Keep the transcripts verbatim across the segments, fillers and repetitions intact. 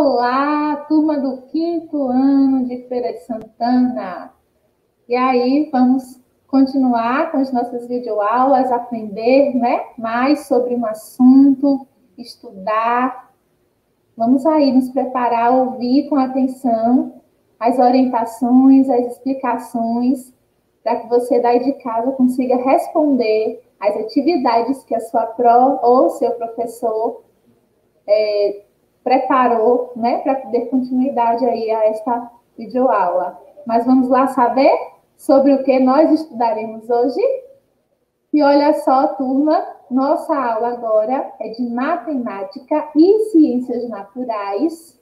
Olá, turma do quinto ano de Feira de Santana. E aí, vamos continuar com as nossas videoaulas, aprender, né, mais sobre um assunto, estudar. Vamos aí nos preparar, ouvir com atenção as orientações, as explicações, para que você daí de casa consiga responder às atividades que a sua pró ou seu professor é, preparou, né, para dar continuidade aí a esta videoaula. Mas vamos lá saber sobre o que nós estudaremos hoje? E olha só, turma, nossa aula agora é de matemática e ciências naturais.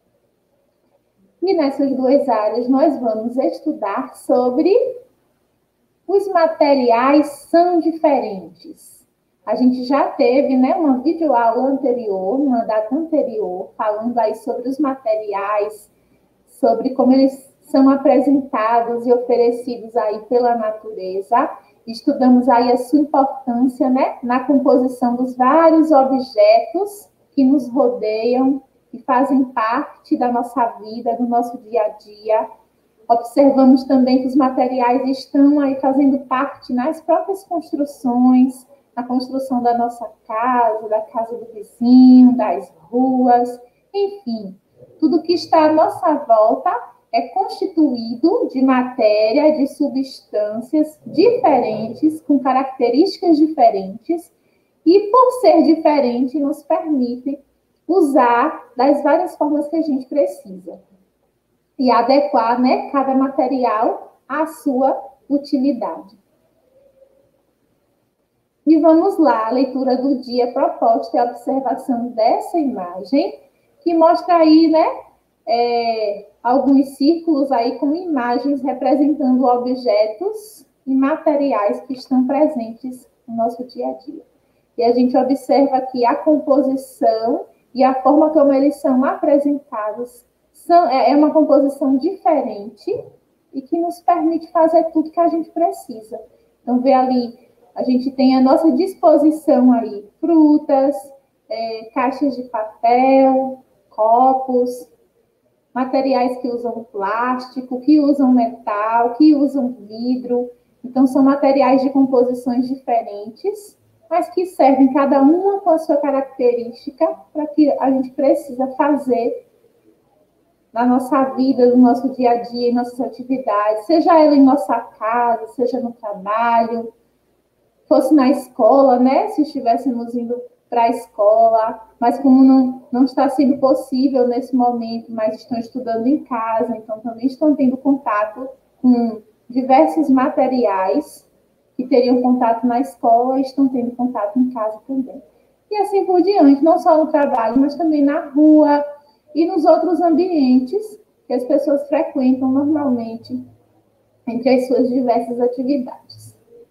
E nessas duas áreas nós vamos estudar sobre os materiais são diferentes. A gente já teve, né, uma videoaula anterior, uma data anterior, falando aí sobre os materiais, sobre como eles são apresentados e oferecidos aí pela natureza. Estudamos aí a sua importância, né, na composição dos vários objetos que nos rodeiam, que fazem parte da nossa vida, do nosso dia a dia. Observamos também que os materiais estão aí fazendo parte nas próprias construções, na construção da nossa casa, da casa do vizinho, das ruas, enfim, tudo que está à nossa volta é constituído de matéria, de substâncias diferentes, com características diferentes, e por ser diferente, nos permite usar das várias formas que a gente precisa e adequar, né, cada material à sua utilidade. E vamos lá, a leitura do dia proposta é a observação dessa imagem, que mostra aí, né, é, alguns círculos aí com imagens representando objetos e materiais que estão presentes no nosso dia a dia. E a gente observa aqui a composição e a forma como eles são apresentados. São, é uma composição diferente e que nos permite fazer tudo que a gente precisa. Então, vê ali, a gente tem à nossa disposição aí frutas, é, caixas de papel, copos, materiais que usam plástico, que usam metal, que usam vidro. Então, são materiais de composições diferentes, mas que servem cada uma com a sua característica para que a gente precisa fazer na nossa vida, no nosso dia a dia, em nossas atividades, seja ela em nossa casa, seja no trabalho, fosse na escola, né? Se estivéssemos indo para a escola, mas como não, não está sendo possível nesse momento, mas estão estudando em casa, então também estão tendo contato com diversos materiais que teriam contato na escola e estão tendo contato em casa também. E assim por diante, não só no trabalho, mas também na rua e nos outros ambientes que as pessoas frequentam normalmente entre as suas diversas atividades.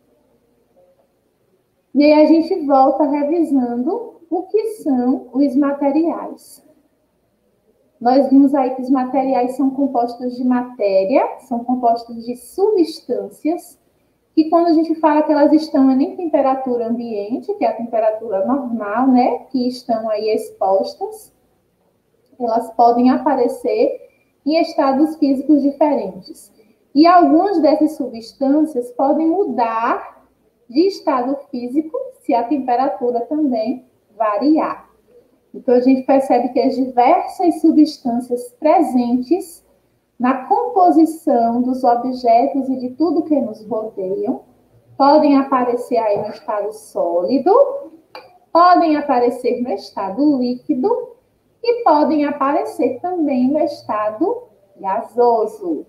E aí a gente volta revisando o que são os materiais. Nós vimos aí que os materiais são compostos de matéria, são compostos de substâncias, que quando a gente fala que elas estão em temperatura ambiente, que é a temperatura normal, né, que estão aí expostas, elas podem aparecer em estados físicos diferentes. E algumas dessas substâncias podem mudar de estado físico, se a temperatura também variar. Então, a gente percebe que as diversas substâncias presentes na composição dos objetos e de tudo que nos rodeiam podem aparecer aí no estado sólido, podem aparecer no estado líquido e podem aparecer também no estado gasoso.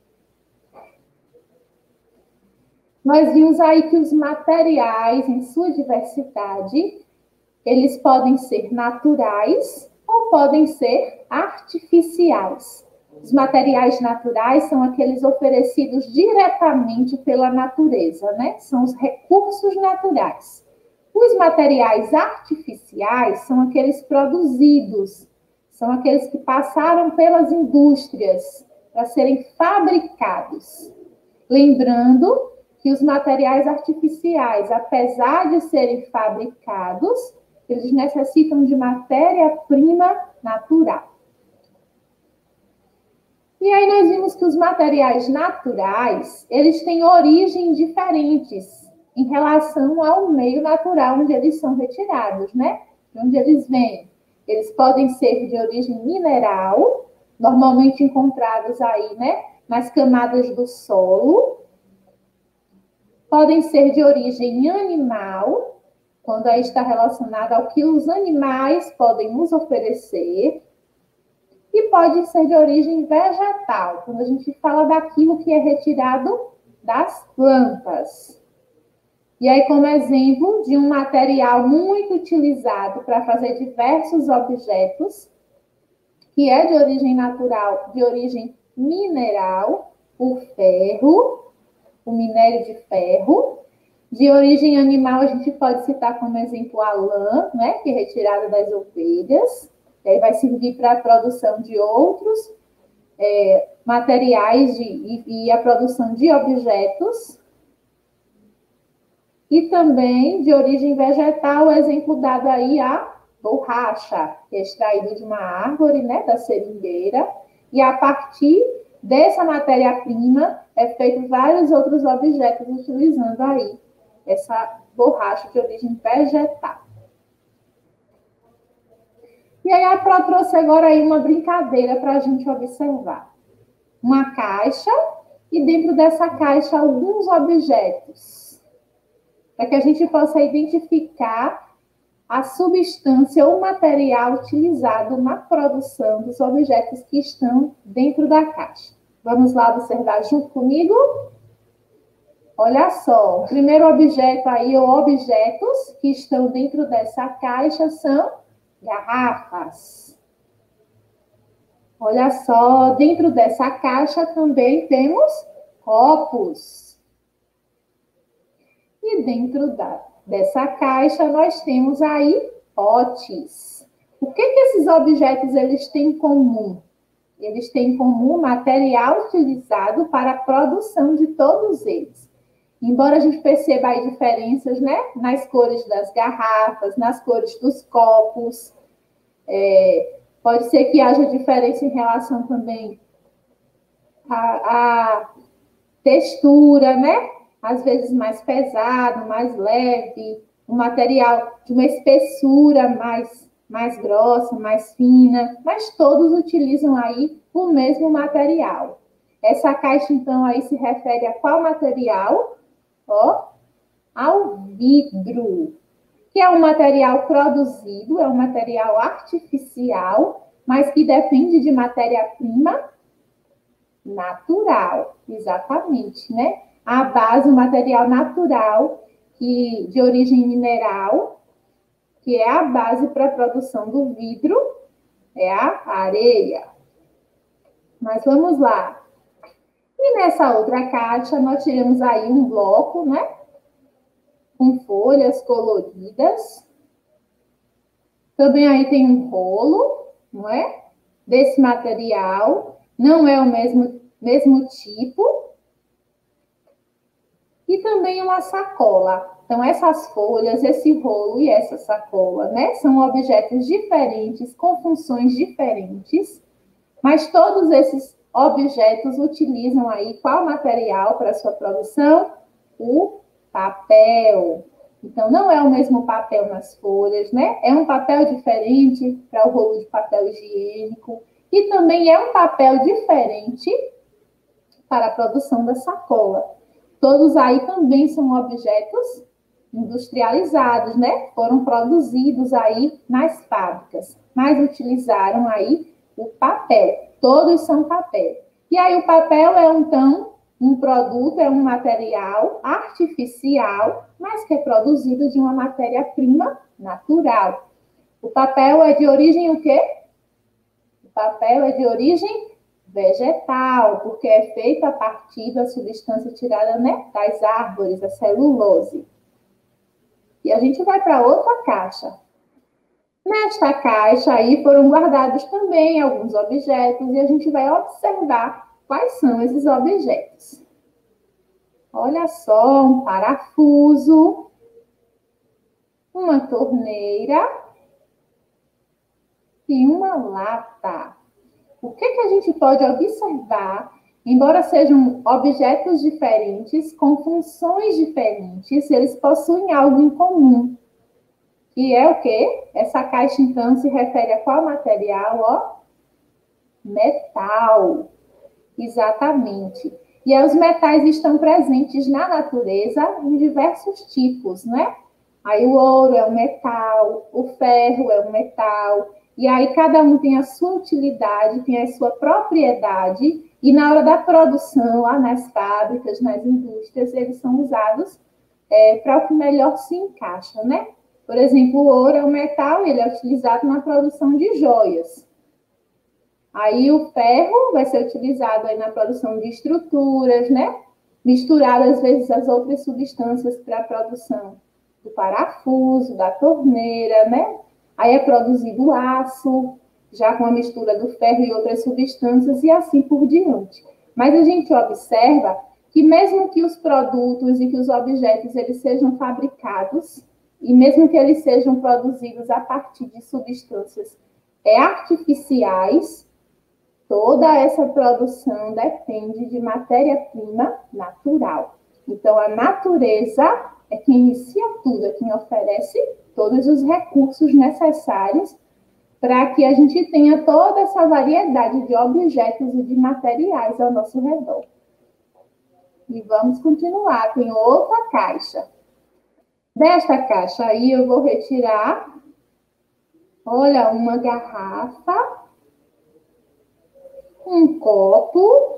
Nós vimos aí que os materiais, em sua diversidade, eles podem ser naturais ou podem ser artificiais. Os materiais naturais são aqueles oferecidos diretamente pela natureza, né? São os recursos naturais. Os materiais artificiais são aqueles produzidos, são aqueles que passaram pelas indústrias para serem fabricados. Lembrando que os materiais artificiais, apesar de serem fabricados, eles necessitam de matéria-prima natural. E aí nós vimos que os materiais naturais, eles têm origens diferentes em relação ao meio natural onde eles são retirados, né? De onde eles vêm. Eles podem ser de origem mineral, normalmente encontrados aí, né? Nas camadas do solo. Podem ser de origem animal, quando aí está relacionado ao que os animais podem nos oferecer. E pode ser de origem vegetal, quando a gente fala daquilo que é retirado das plantas. E aí, como exemplo de um material muito utilizado para fazer diversos objetos, que é de origem natural, de origem mineral, o ferro, o minério de ferro. De origem animal, a gente pode citar como exemplo a lã, né, que é retirada das ovelhas. E aí vai servir para a produção de outros é, materiais de, e, e a produção de objetos. E também de origem vegetal, o exemplo dado aí a borracha, que é extraído de uma árvore, né, da seringueira, e a partir dessa matéria-prima é feito vários outros objetos utilizando aí essa borracha de origem vegetal. E aí a Pro trouxe agora aí uma brincadeira para a gente observar. Uma caixa e dentro dessa caixa alguns objetos, para que a gente possa identificar a substância ou material utilizado na produção dos objetos que estão dentro da caixa. Vamos lá observar junto comigo? Olha só, o primeiro objeto aí, ou objetos que estão dentro dessa caixa são garrafas. Olha só, dentro dessa caixa também temos copos. E dentro da, dessa caixa nós temos aí potes. O que que esses objetos eles têm em comum? Eles têm em comum material utilizado para a produção de todos eles. Embora a gente perceba aí diferenças, né, nas cores das garrafas, nas cores dos copos, é, pode ser que haja diferença em relação também à, à textura, né? Às vezes mais pesado, mais leve, um material de uma espessura mais, mais grossa, mais fina, mas todos utilizam aí o mesmo material. Essa caixa, então, aí se refere a qual material? Ó, ao vidro, que é um material produzido, é um material artificial, mas que depende de matéria-prima natural, exatamente, né? A base, o material natural, que, de origem mineral, que é a base para a produção do vidro, é a areia. Mas vamos lá. E nessa outra caixa, nós tiramos aí um bloco, né? Com folhas coloridas. Também aí tem um rolo, não é? Desse material. Não é o mesmo, mesmo tipo. E também uma sacola. Então, essas folhas, esse rolo e essa sacola, né? São objetos diferentes, com funções diferentes. Mas todos esses objetos utilizam aí qual material para sua produção? O papel. Então, não é o mesmo papel nas folhas, né? É um papel diferente para o rolo de papel higiênico. E também é um papel diferente para a produção da sacola. Todos aí também são objetos industrializados, né? Foram produzidos aí nas fábricas, mas utilizaram aí o papel. Todos são papel. E aí o papel é, então, um produto, é um material artificial, mas que é produzido de uma matéria-prima natural. O papel é de origem o quê? O papel é de origem vegetal, porque é feito a partir da substância tirada, né, das árvores, a celulose. E a gente vai para outra caixa. Nesta caixa aí foram guardados também alguns objetos e a gente vai observar quais são esses objetos. Olha só, um parafuso, uma torneira e uma lata. o que, que a gente pode observar, embora sejam objetos diferentes, com funções diferentes, eles possuem algo em comum, que é o quê? Essa caixa, então, se refere a qual material? Ó, metal. Exatamente. E aí, os metais estão presentes na natureza em diversos tipos, né? Aí o ouro é um metal, o ferro é um metal, e aí cada um tem a sua utilidade, tem a sua propriedade, e na hora da produção, lá nas fábricas, nas indústrias, eles são usados é, para o que melhor se encaixa, né? Por exemplo, o ouro é um metal, ele é utilizado na produção de joias. Aí o ferro vai ser utilizado aí na produção de estruturas, né? Misturado, às vezes, as outras substâncias para a produção do parafuso, da torneira, né? Aí é produzido o aço, já com a mistura do ferro e outras substâncias, e assim por diante. Mas a gente observa que mesmo que os produtos e que os objetos eles sejam fabricados, e mesmo que eles sejam produzidos a partir de substâncias é, artificiais, toda essa produção depende de matéria-prima natural. Então, a natureza é quem inicia tudo, é quem oferece todos os recursos necessários para que a gente tenha toda essa variedade de objetos e de materiais ao nosso redor. E vamos continuar, tem outra caixa. Desta caixa aí eu vou retirar, olha, uma garrafa, um copo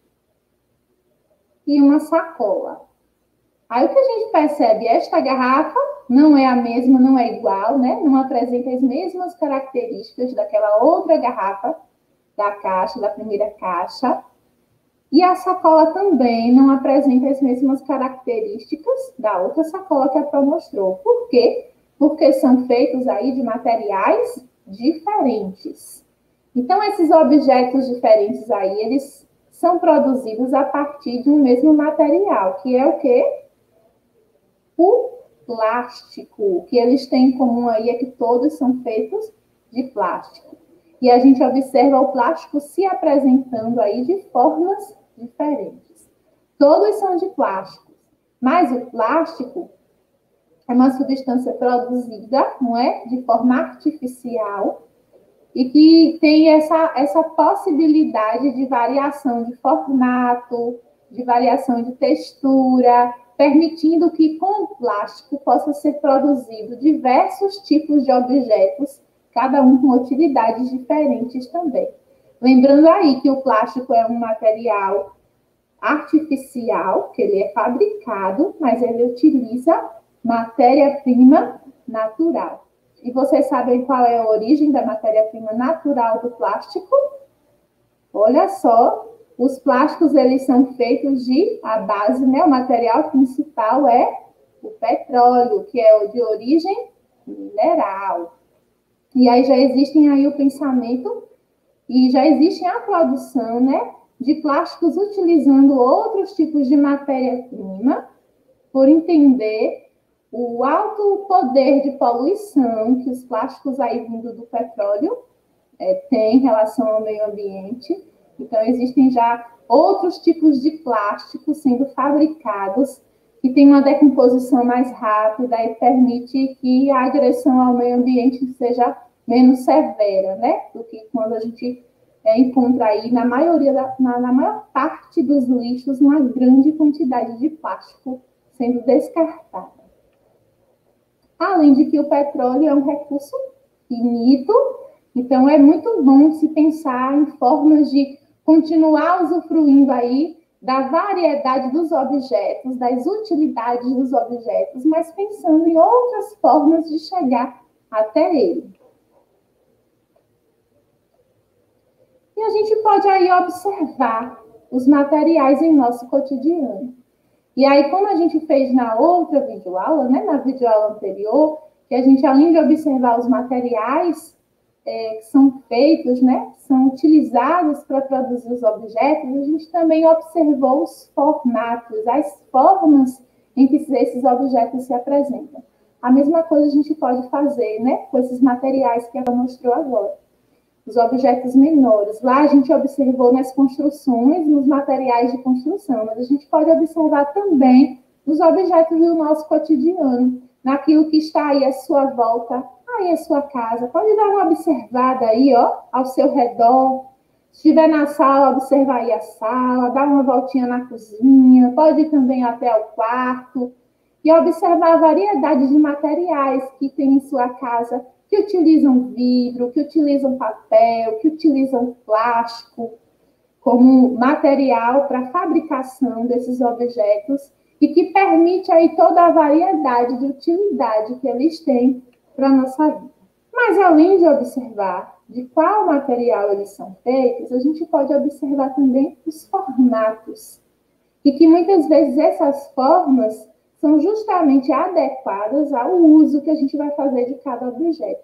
e uma sacola. Aí o que a gente percebe? Esta garrafa não é a mesma, não é igual, né? Não apresenta as mesmas características daquela outra garrafa da caixa, da primeira caixa. E a sacola também não apresenta as mesmas características da outra sacola que a Pro mostrou. Por quê? Porque são feitos aí de materiais diferentes. Então, esses objetos diferentes aí, eles são produzidos a partir de um mesmo material, que é o quê? O plástico. O que eles têm em comum aí é que todos são feitos de plástico. E a gente observa o plástico se apresentando aí de formas diferentes. Todos são de plástico, mas o plástico é uma substância produzida, não é? De forma artificial, e que tem essa, essa possibilidade de variação de formato, de variação de textura, permitindo que com o plástico possa ser produzido diversos tipos de objetos, cada um com utilidades diferentes também. Lembrando aí que o plástico é um material artificial, que ele é fabricado, mas ele utiliza matéria-prima natural. E vocês sabem qual é a origem da matéria-prima natural do plástico? Olha só, os plásticos eles são feitos de, a base, né, o material principal é o petróleo, que é o de origem mineral. E aí já existem aí o pensamento e já existe a produção, né, de plásticos utilizando outros tipos de matéria-prima, por entender o alto poder de poluição que os plásticos aí vindo do petróleo é, têm em relação ao meio ambiente. Então, existem já outros tipos de plásticos sendo fabricados que têm uma decomposição mais rápida e permite que a agressão ao meio ambiente seja menos severa, né? Do que quando a gente é, encontra aí, na maioria, da, na, na maior parte dos lixos, uma grande quantidade de plástico sendo descartada. Além de que o petróleo é um recurso finito, então é muito bom se pensar em formas de continuar usufruindo aí da variedade dos objetos, das utilidades dos objetos, mas pensando em outras formas de chegar até ele. E a gente pode aí observar os materiais em nosso cotidiano. E aí, como a gente fez na outra videoaula, né, na videoaula anterior, que a gente, além de observar os materiais é, que são feitos, né, são utilizados para produzir os objetos, a gente também observou os formatos, as formas em que esses objetos se apresentam. A mesma coisa a gente pode fazer, né, com esses materiais que ela mostrou agora. os objetos menores. Lá a gente observou nas construções, nos materiais de construção, mas a gente pode observar também nos objetos do nosso cotidiano, naquilo que está aí à sua volta, aí à sua casa. Pode dar uma observada aí, ó, ao seu redor. Se estiver na sala, observar aí a sala, dar uma voltinha na cozinha, pode ir também até o quarto e observar a variedade de materiais que tem em sua casa, que utilizam vidro, que utilizam papel, que utilizam plástico como material para a fabricação desses objetos e que permite aí toda a variedade de utilidade que eles têm para a nossa vida. Mas, além de observar de qual material eles são feitos, a gente pode observar também os formatos. E que muitas vezes essas formas são justamente adequadas ao uso que a gente vai fazer de cada objeto.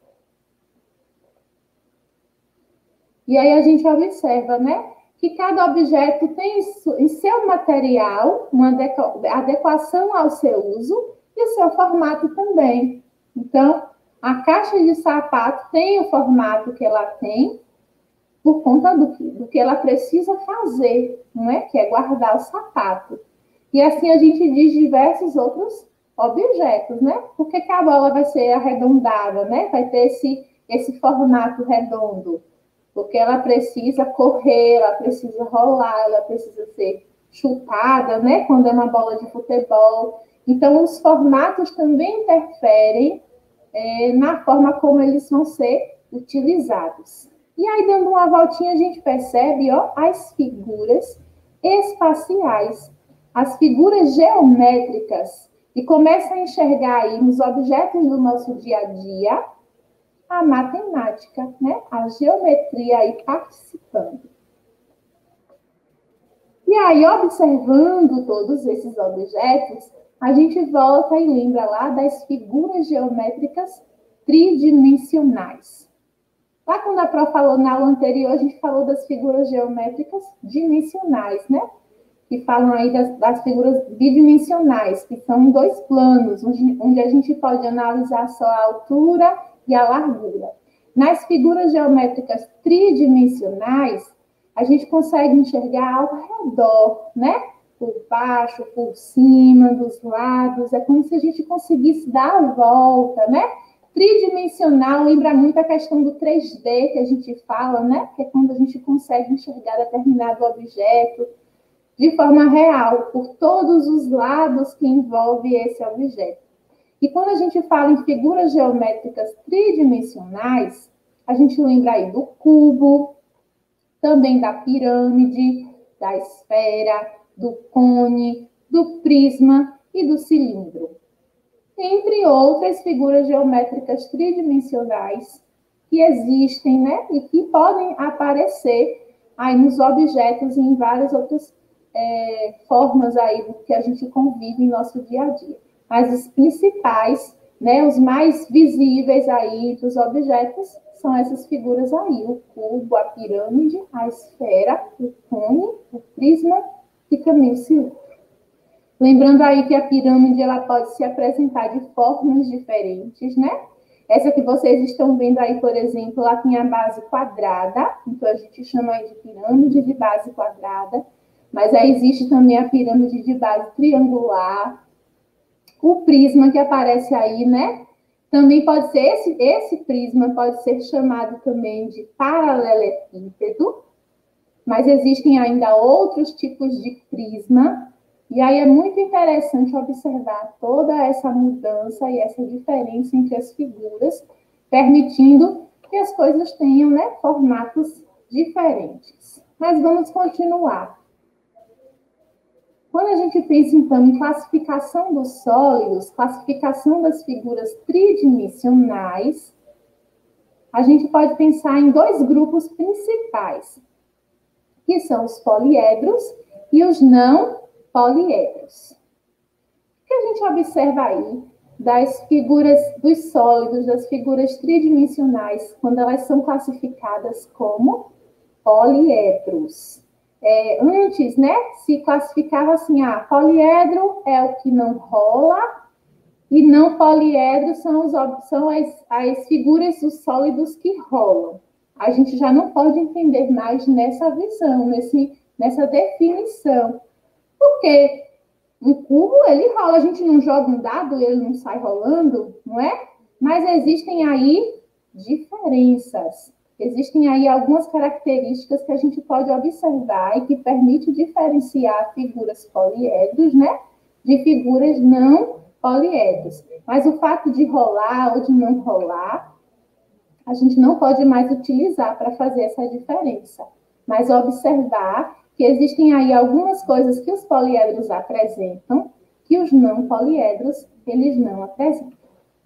E aí a gente observa, né, que cada objeto tem em seu material uma adequação ao seu uso e o seu formato também. Então, a caixa de sapato tem o formato que ela tem por conta do que, do que ela precisa fazer, não é? Que é guardar o sapato. E assim a gente diz diversos outros objetos, né? Por que que a bola vai ser arredondada, né? Vai ter esse, esse formato redondo. Porque ela precisa correr, ela precisa rolar, ela precisa ser chutada, né? Quando é uma bola de futebol. Então, os formatos também interferem é, na forma como eles vão ser utilizados. E aí, dando uma voltinha, a gente percebe, ó, as figuras espaciais, as figuras geométricas, e começa a enxergar aí nos objetos do nosso dia a dia a matemática, né? A geometria aí participando. E aí, observando todos esses objetos, a gente volta e lembra lá das figuras geométricas tridimensionais. Lá quando a Pro falou na aula anterior, a gente falou das figuras geométricas dimensionais, né? Que falam aí das, das figuras bidimensionais, que são dois planos, onde, onde a gente pode analisar só a altura e a largura. Nas figuras geométricas tridimensionais, a gente consegue enxergar ao redor, né? Por baixo, por cima, dos lados. É como se a gente conseguisse dar a volta, né? Tridimensional lembra muito a questão do três D que a gente fala, né? Que é quando a gente consegue enxergar determinado objeto de forma real, por todos os lados que envolve esse objeto. E quando a gente fala em figuras geométricas tridimensionais, a gente lembra aí do cubo, também da pirâmide, da esfera, do cone, do prisma e do cilindro. Entre outras figuras geométricas tridimensionais que existem, né, e que podem aparecer aí nos objetos e em várias outras é, formas aí do que a gente convive em nosso dia a dia. Mas os principais, né, os mais visíveis aí dos objetos são essas figuras aí, o cubo, a pirâmide, a esfera, o cone, o prisma e também o cilindro. Lembrando aí que a pirâmide ela pode se apresentar de formas diferentes, né? Essa que vocês estão vendo aí, por exemplo, ela tem a base quadrada, então a gente chama aí de pirâmide de base quadrada, mas aí existe também a pirâmide de base triangular, o prisma que aparece aí, né? Também pode ser, esse, esse prisma pode ser chamado também de paralelepípedo, mas existem ainda outros tipos de prisma, e aí é muito interessante observar toda essa mudança e essa diferença entre as figuras, permitindo que as coisas tenham, né, formatos diferentes. Mas vamos continuar. Quando a gente pensa, então, em classificação dos sólidos, classificação das figuras tridimensionais, a gente pode pensar em dois grupos principais, que são os poliedros e os não poliedros. O que a gente observa aí das figuras dos sólidos, das figuras tridimensionais, quando elas são classificadas como poliedros? É, antes, né, se classificava assim, ah, poliedro é o que não rola, e não poliedro são, os, são as, as figuras dos sólidos que rolam. a gente já não pode entender mais nessa visão, nesse, nessa definição. Porque um cubo, ele rola, a gente não joga um dado, ele não sai rolando, não é? Mas existem aí diferenças. Existem aí algumas características que a gente pode observar e que permite diferenciar figuras poliedros, né, de figuras não poliedros. Mas o fato de rolar ou de não rolar, a gente não pode mais utilizar para fazer essa diferença. Mas observar que existem aí algumas coisas que os poliedros apresentam que os não poliedros, eles não apresentam.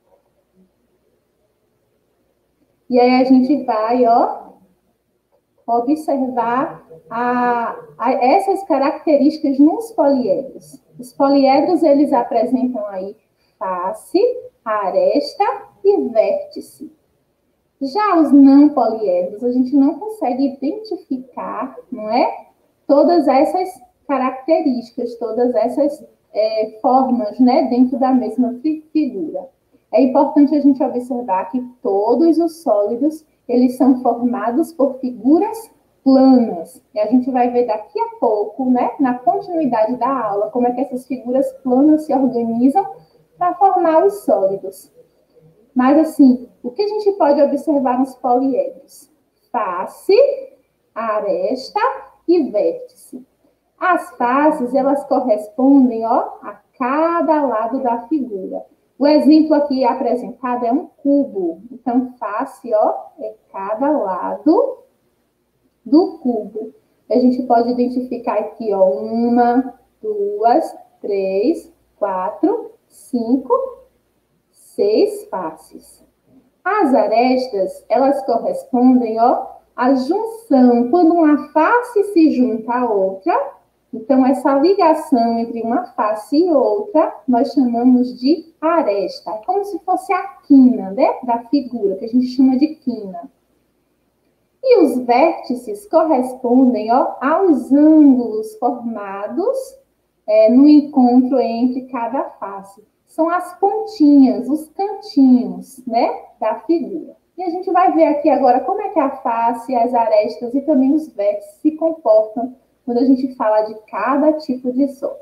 E aí a gente vai, ó, observar a, a essas características nos poliedros. Os poliedros, eles apresentam aí face, aresta e vértice. Já os não poliedros, a gente não consegue identificar, não é? Todas essas características, todas essas é, formas, né, dentro da mesma figura. É importante a gente observar que todos os sólidos, eles são formados por figuras planas. E a gente vai ver daqui a pouco, né, na continuidade da aula, como é que essas figuras planas se organizam para formar os sólidos. Mas, assim, o que a gente pode observar nos poliedros? Face, aresta e vértice. As faces, elas correspondem, ó, a cada lado da figura. O exemplo aqui apresentado é um cubo. Então, face, ó, é cada lado do cubo. A gente pode identificar aqui, ó, uma, duas, três, quatro, cinco, seis faces. As arestas, elas correspondem, ó, à junção. Quando uma face se junta à outra, então, essa ligação entre uma face e outra, nós chamamos de aresta. É como se fosse a quina, né, da figura, que a gente chama de quina. E os vértices correspondem, ó, aos ângulos formados é, no encontro entre cada face. São as pontinhas, os cantinhos, né, da figura. E a gente vai ver aqui agora como é que a face, as arestas e também os vértices se comportam quando a gente fala de cada tipo de sólido.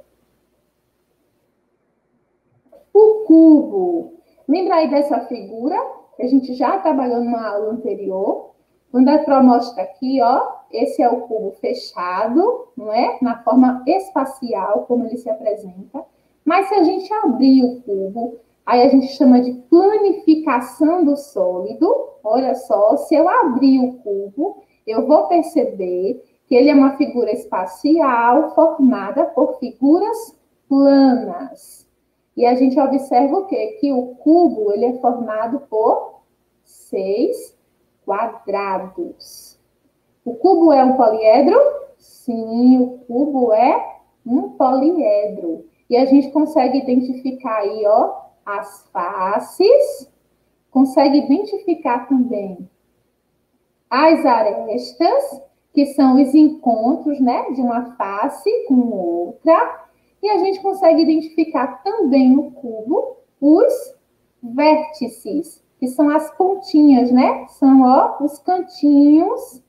O cubo. Lembra aí dessa figura que a gente já trabalhou numa aula anterior? Quando a Pro mostra aqui, ó, esse é o cubo fechado, não é? Na forma espacial, como ele se apresenta. Mas se a gente abrir o cubo, aí a gente chama de planificação do sólido. Olha só, se eu abrir o cubo, eu vou perceber que ele é uma figura espacial formada por figuras planas. E a gente observa o quê? Que o cubo, ele é formado por seis quadrados. O cubo é um poliedro? Sim, o cubo é um poliedro. E a gente consegue identificar aí, ó, as faces, consegue identificar também as arestas, que são os encontros, né, de uma face com outra, e a gente consegue identificar também no cubo os vértices, que são as pontinhas, né, são, ó, os cantinhos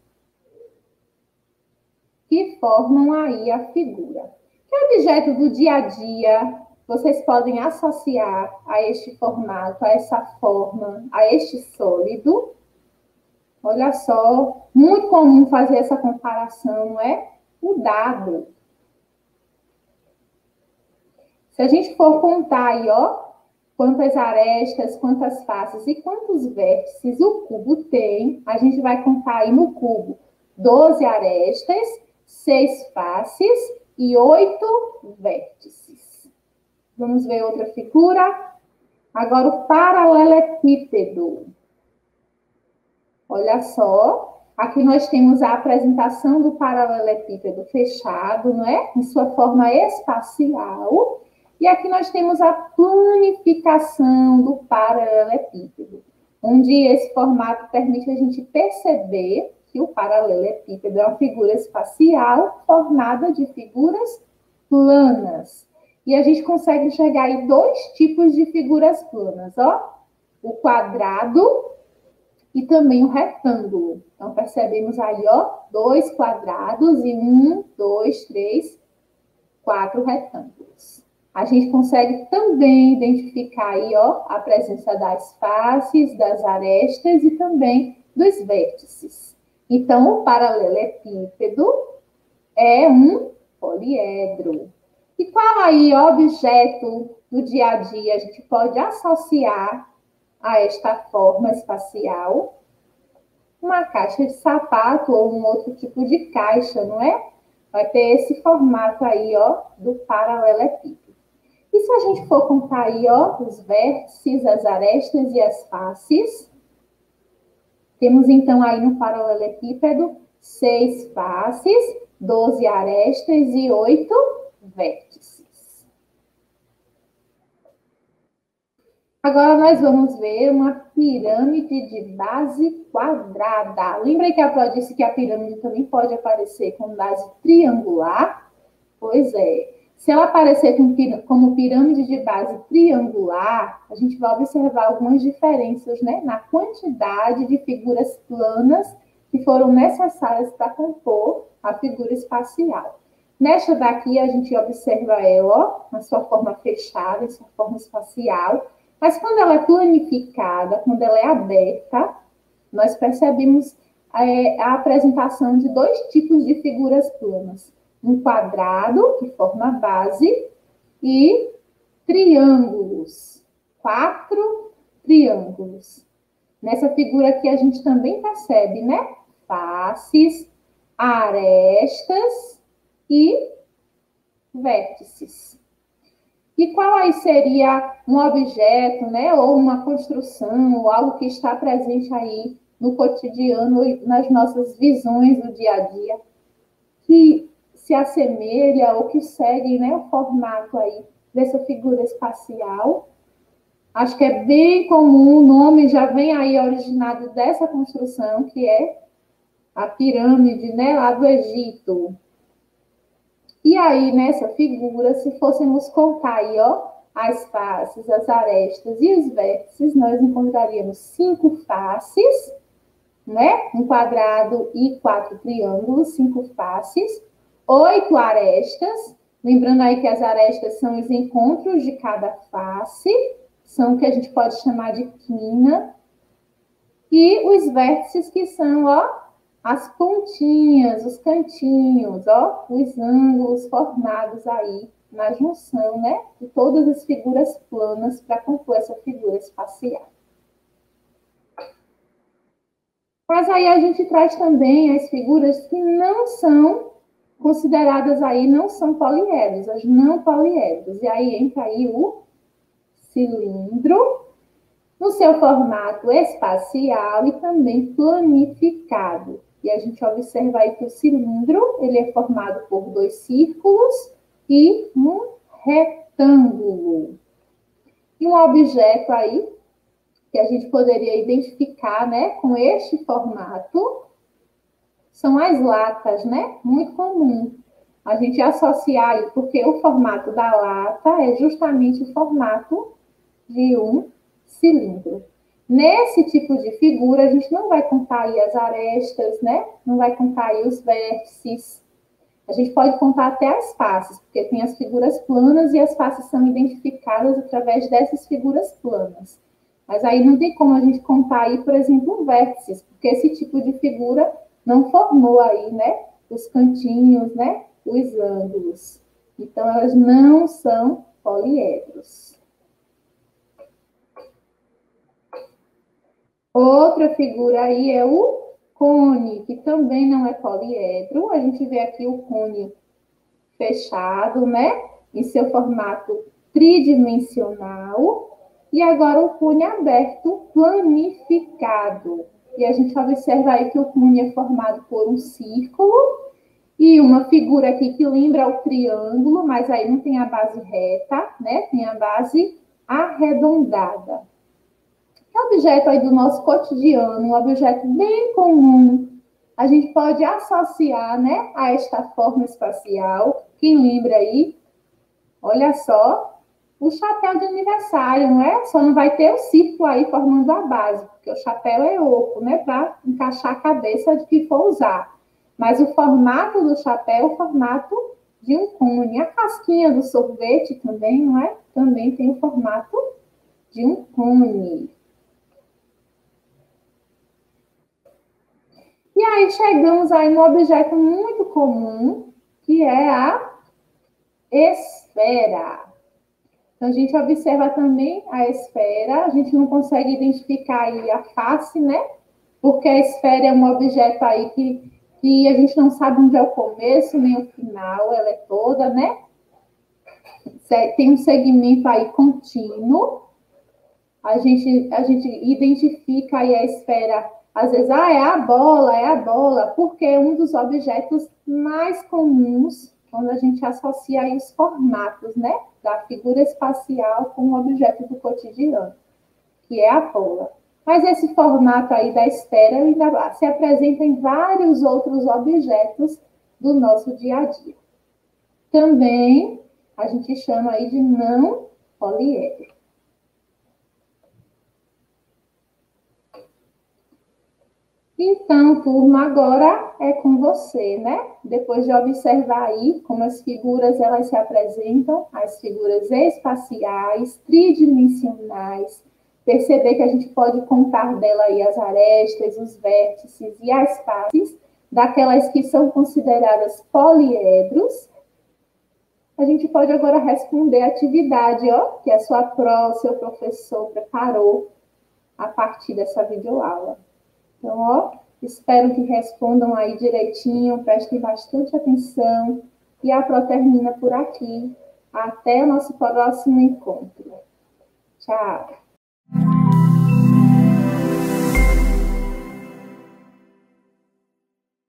que formam aí a figura. Que objeto do dia a dia vocês podem associar a este formato, a essa forma, a este sólido? Olha só, muito comum fazer essa comparação, não é? O dado. Se a gente for contar aí, ó, quantas arestas, quantas faces e quantos vértices o cubo tem, a gente vai contar aí no cubo doze arestas, seis faces e oito vértices. Vamos ver outra figura? Agora o paralelepípedo. Olha só, aqui nós temos a apresentação do paralelepípedo fechado, não é? Em sua forma espacial. E aqui nós temos a planificação do paralelepípedo, onde esse formato permite a gente perceber que o paralelepípedo é uma figura espacial formada de figuras planas. E a gente consegue enxergar aí dois tipos de figuras planas, ó. O quadrado e também o retângulo. Então, percebemos aí, ó, dois quadrados e um, dois, três, quatro retângulos. A gente consegue também identificar aí, ó, a presença das faces, das arestas e também dos vértices. Então, o paralelepípedo é um poliedro. E qual aí objeto do dia a dia a gente pode associar a esta forma espacial? Uma caixa de sapato ou um outro tipo de caixa, não é? Vai ter esse formato aí, ó, do paralelepípedo. E se a gente for contar aí, ó, os vértices, as arestas e as faces, temos então aí no paralelepípedo seis faces, doze arestas e oito vértices. Agora nós vamos ver uma pirâmide de base quadrada. Lembra que a Pró disse que a pirâmide também pode aparecer com base triangular? Pois é. Se ela aparecer como pirâmide de base triangular, a gente vai observar algumas diferenças, né, na quantidade de figuras planas que foram necessárias para compor a figura espacial. Nesta daqui, a gente observa ela, ó, na sua forma fechada, em sua forma espacial, mas quando ela é planificada, quando ela é aberta, nós percebemos é, a apresentação de dois tipos de figuras planas. Um quadrado, que forma a base, e triângulos. Quatro triângulos. Nessa figura aqui, a gente também percebe, né? Faces, arestas e vértices. E qual aí seria um objeto, né? Ou uma construção, ou algo que está presente aí no cotidiano, nas nossas visões do dia a dia, que se assemelha ou que segue, né, o formato aí dessa figura espacial. Acho que é bem comum, o nome já vem aí originado dessa construção, que é a pirâmide, né, lá do Egito. E aí, nessa figura, se fôssemos contar aí, ó, as faces, as arestas e os vértices, nós encontraríamos cinco faces, né, um quadrado e quatro triângulos, cinco faces, oito arestas, lembrando aí que as arestas são os encontros de cada face, são o que a gente pode chamar de quina, e os vértices que são, ó, as pontinhas, os cantinhos, ó, os ângulos formados aí na junção, né, de todas as figuras planas para compor essa figura espacial. Mas aí a gente traz também as figuras que não são consideradas aí, não são poliedros, as não poliedros. E aí entra aí o cilindro, no seu formato espacial e também planificado. E a gente observa aí que o cilindro, ele é formado por dois círculos e um retângulo. E um objeto aí que a gente poderia identificar, né, com este formato, são as latas, né? Muito comum a gente associar aí, porque o formato da lata é justamente o formato de um cilindro. Nesse tipo de figura, a gente não vai contar aí as arestas, né? Não vai contar aí os vértices. A gente pode contar até as faces, porque tem as figuras planas e as faces são identificadas através dessas figuras planas. Mas aí não tem como a gente contar aí, por exemplo, vértices, porque esse tipo de figura não formou aí, né, os cantinhos, né, os ângulos. Então, elas não são poliedros. Outra figura aí é o cone, que também não é poliedro. A gente vê aqui o cone fechado, né, em seu formato tridimensional. E agora o cone aberto, planificado. E a gente observa aí que o cone é formado por um círculo e uma figura aqui que lembra o triângulo, mas aí não tem a base reta, né? Tem a base arredondada. É um objeto aí do nosso cotidiano, um objeto bem comum. A gente pode associar, né, a esta forma espacial. Quem lembra aí? Olha só. o chapéu de aniversário, não é? Só não vai ter o círculo aí formando a base, porque o chapéu é oco, né? Para encaixar a cabeça de que for usar. Mas o formato do chapéu é o formato de um cone. A casquinha do sorvete também, não é? Também tem o formato de um cone. E aí chegamos aí num objeto muito comum, que é a esfera. Então, a gente observa também a esfera, a gente não consegue identificar aí a face, né? Porque a esfera é um objeto aí que, que a gente não sabe onde é o começo nem o final, ela é toda, né? Tem um segmento aí contínuo, a gente, a gente identifica aí a esfera, às vezes, ah, é a bola, é a bola, porque é um dos objetos mais comuns quando a gente associa aí os formatos, né, da figura espacial com o objeto do cotidiano, que é a bola. Mas esse formato aí da esfera ainda se apresenta em vários outros objetos do nosso dia a dia. Também a gente chama aí de não poliedro. Então, turma, agora é com você, né? Depois de observar aí como as figuras elas se apresentam, as figuras espaciais, tridimensionais, perceber que a gente pode contar dela aí as arestas, os vértices e as faces, daquelas que são consideradas poliedros. A gente pode agora responder a atividade, ó, que a sua pró, seu professor preparou a partir dessa videoaula. Então, ó, espero que respondam aí direitinho, prestem bastante atenção. E a Pro termina por aqui. Até o nosso próximo encontro. Tchau.